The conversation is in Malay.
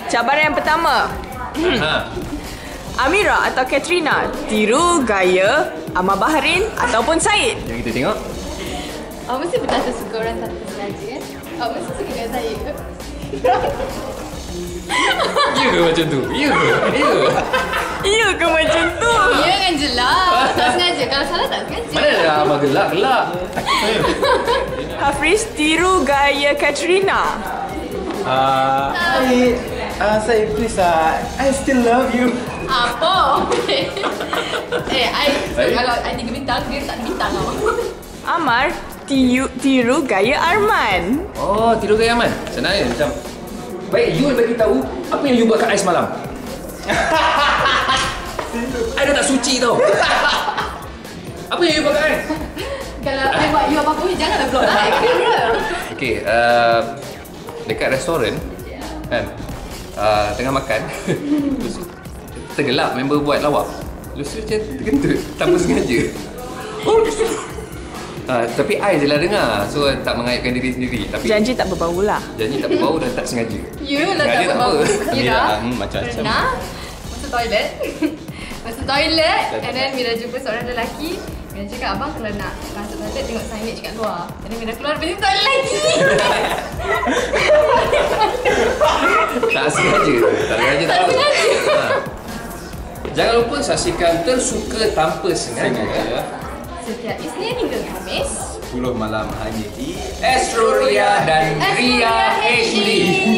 Cabaran yang pertama. Amira atau Katrina tiru gaya Amar Bahrin ataupun Syed? Jom kita tengok. Mesti pernah tersuka orang tanpa sengaja kan? Mesti suka dengan saya ke? Ya ke macam tu? Ya ke? Ya ke? Iya ke macam tu? Ya kan jelas. Tak sengaja. Kalau salah tak sengaja. Mana ada Amar gelak-gelak? Hafiz tiru gaya Katrina. Saya please I still love you. Apa? Kalau I 3 bintang, dia tak 3 bintang tau. Amar tiru gaya Arman. Oh, tidur gaya Aman. Senang je macam. Baik, you bagi tahu apa yang you buat kat I semalam. I dah tak suci tau. Apa yang you buat kat I? Kalau I buat you apa-apa, janganlah block I. Okay, dekat restoran kan, tengah makan terus tergelap member buat lawak. Terus macam terkentut tanpa sengaja. Tapi I je lah dengar. So tak mengayatkan diri sendiri. Tapi Janji tak berbau lah. janji tak berbau dan tak sengaja. You lah Sengaja tak tak berbau. apa. Mira Macam-macam. pernah masuk toilet. Masuk toilet and then Mira jumpa seorang lelaki. Mira cakap, abang kalau nak masuk toilet tengok signage kat luar. And then Mira keluar pergi toilet lagi. Tak sengaja. Tak sengaja tak apa. Jangan lupa saksikan Tersuka Tanpa Sengaja Setiap Isnin hingga Khamis 10 malam hanya di Astro Ria dan Ria HD.